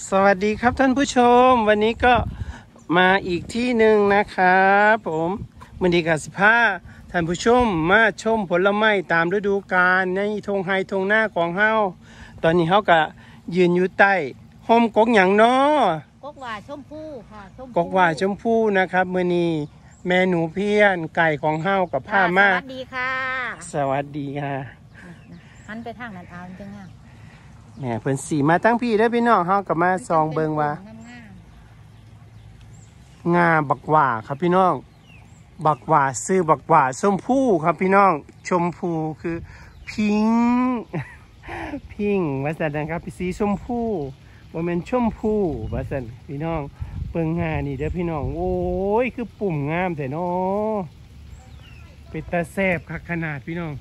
สวัสดีครับท่านผู้ชมวันนี้ก็มาอีกที่หนึ่งนะครับผมมือดีกับ15ท่านผู้ชมมาชมผลไม้ตามฤดูกาลในทงไฮทงหน้าของเฮาตอนนี้เฮาก็ยืนอยู่ใต้ห่มกกหยังน้อกกว่าชมพู่ค่ะกกว่าชมพู่นะครับมื้อนี้แม่หนูเพี้ยนไก่ของเฮากับผ้ามาสวัสดีค่ะสวัสดีค่ะหันไปทางนั้นเอาจังง่ะแม่เพิ่นสีมาตั้งพี่ได้พี่น้องเฮากับมาซองเบิงว่างาบักหว่าครับพี่น้องบักหว่าซื้อบักหว่าชมพู่ครับพี่น้องชมพู่คือพิงพิงว่าซั่นนะครับสีชมพู่บ่แม่นชมพู่ว่าซั่นพี่น้องเบิ่งงานี่เด้อพี่น้องโอ้ยคือปุ่มงามแต่น้อเป็นตาแซ่บคักขนาดพี่น้อง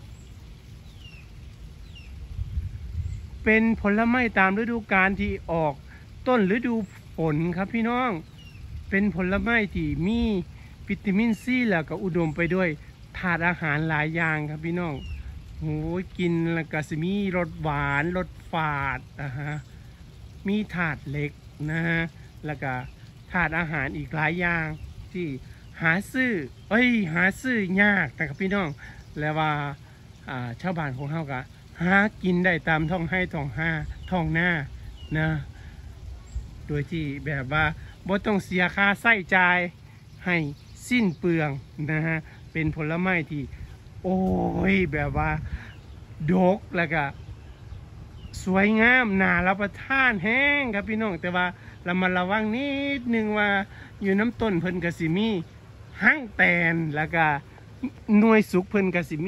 เป็นผลไม้ตามฤดูกาลที่ออกต้นฤดูฝนครับพี่น้องเป็นผลไม้ที่มีวิตามินซีแล้วก็อุดมไปด้วยธาตุอาหารหลายอย่างครับพี่น้องโอ้ยกินแล้วก็จะมีรสหวานรสฝาดมีธาตุเหล็กนะฮะแล้วก็ธาตุอาหารอีกหลายอย่างที่หาซื้อยากนะครับพี่น้องแล้วว่าชาวบ้านของเราก็หากินได้ตามท้องให้ท้องหน้านะโดยที่แบบว่าบ่ต้องเสียค่าใช้จ่ายให้สิ้นเปลืองนะฮะเป็นผลไม้ที่โอ้ยแบบว่าดกแล้วก็สวยงามน่ารับประทานแห้งครับพี่น้องแต่ว่าเรามาระวังนิดนึงว่าอยู่น้ำต้นเพิ่นกสิมีห้างแตนแล้วก็หน่วยสุกเพิ่นกสิ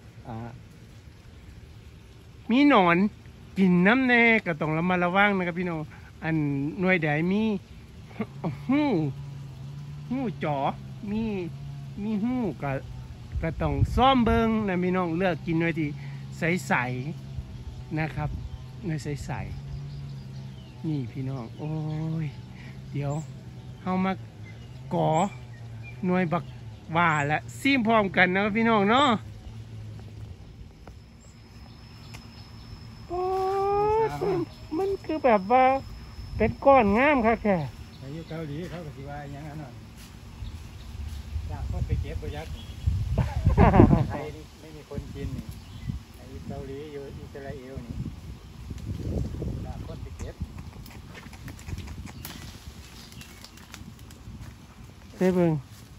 มีหนอนกินน้ำแน่ก็ต้องระวังนะครับพี่น้องอันหน่วยใดมีหูจ๋อมีหูก็ต้องซ่อมเบิงนะพี่น้องเลือกกินหน่วยที่ใสๆนะครับหน่วยใสๆนี่พี่น้องโอ้ยเดี๋ยวเฮามาก่อหน่วยบักว่าและซิมพร้อมกันนะครับพี่น้องเนาะมันคือแบบว่าเป็นก้อนงามค่ะแค่อยู่เกาหลีเขาก็สิว่าอย่างนั้นน่ะจากคนไปเก็บประหยัดไทยไม่มีคนกินนี่อยู่เกาหลีอยู่อิสราเอลนี่จากคนไปเก็บเต้เบิ้ง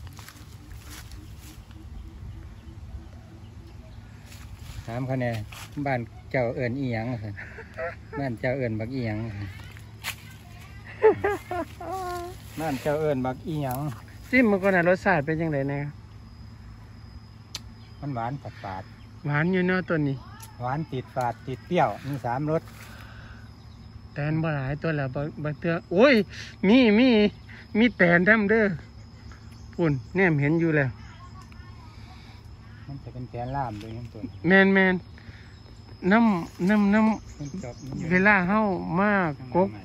ถามเขาเนี่ยบ้านเจ้าเอิญอีหยังบ้านเจ้าเอิญบักอีหยังบ้านเจ้าเอิญบักอีหยังซิมมันก็น่ารสชาติเป็นยังไงนะมันหวานฝาดหวานอยู่เนาะตัวนี้หวานติดฝาดติดเปรี้ยวมี3 รสแตนบ่หลายตัวแล้วบ่เตือโอ้ยมีแตนดำเด้อปุ่นแนมเห็นอยู่แล้วมันจะเป็นแตนล่ามเลยตัวแมนน้ำเวลาเฮามากก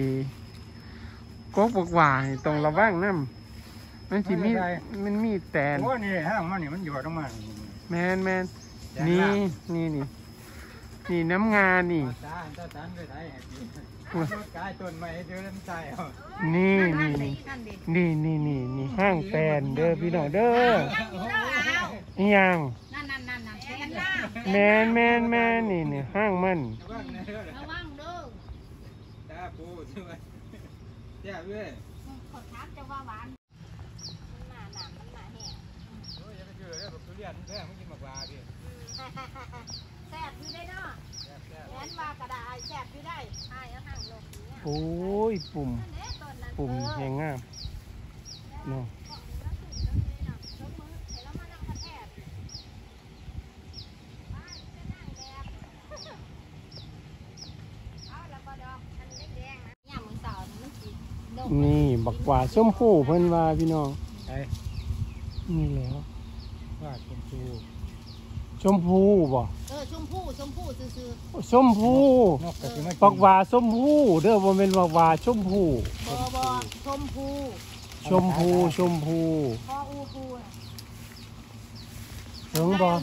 บอกว่าต้องระวังน้ำมันมีแตนโอ้นี่ห้างมันนี่มันหยดออกมาแมนนี่น้ำงานี่นี่ห้างแตนเด้อพี่น้องเด้อนี่ยังแมนนี่ห้างมันระวังเด้อจ้าปูใช่ไหมจ้าเว้ยขอทักจะว่าหวานมันหนาแห้งโอ้ยอย่าไปเชื่อเลยแบบทุเรียนแท้ไม่กินมากกว่าพี่แซ่บอยู่ได้เนาะแอนว่ากระดาษแซ่บอยู่ได้ใช่แล้วหั่งลงนี้โอ้ยปุ่มแห้งงามเนาะนี่บักหว่าส้มผู้เพิ่นว่าพี่น้องนี่แล้วว่าชมพูบ่ชมพูซื่อชมพูบักหว่าส้มผู้เด้อบ่แม่นบักหว่าชมพูบ่ชมพูพออูพูถึงบ่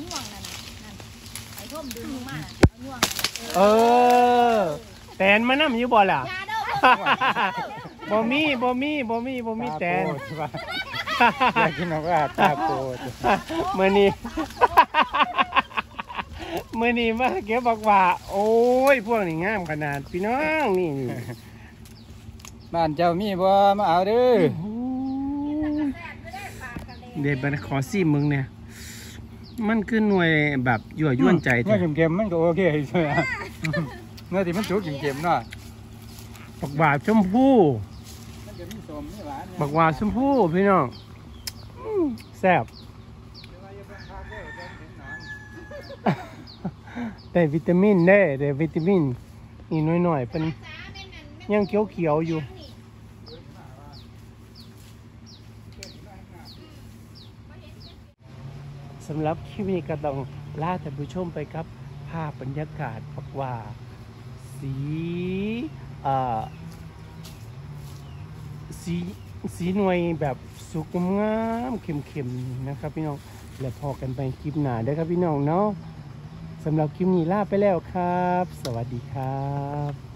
ไอ้ท่มดึงมาแตนมานำอยู่บ่ล่ะบ่มีแตนใช่ปะอยากกินนกว่าตาโปดมื้อนี้ มื้อนี้มาเก็บบักหว่าโอ้ยพวกนี้งามขนาดพี่น้องนี่บ้านเจ้ามีบ่มาเอาเด้อเดี๋ยวบัดขอซิมึงเนี่ยมันคือหน่วยแบบยั่วยวนใจเนื้แท้อเค็มๆมันก็โอเคใช่ไหมเนื้อที่มันสุกเค็มๆเนาะบักหว่าชมพู่มันจะมีส้มมีหวานบักหว่าชมพู่พี่น้องแซ่บได้วิตามินได้วิตามินนี่หน่อยๆเป็นยังเขียวๆอยู่สำหรับคลิปนี้ก็ต้องลาท่านผู้ชมไปครับภาพบรรยากาศบักหว่าสีสีหน่วยแบบสุกงามๆเข้มๆนะครับพี่น้องแล้วพอกันไปคลิปหน้าเด้อครับพี่น้องเนาะสำหรับคลิปนี้ลาไปแล้วครับ สวัสดีครับ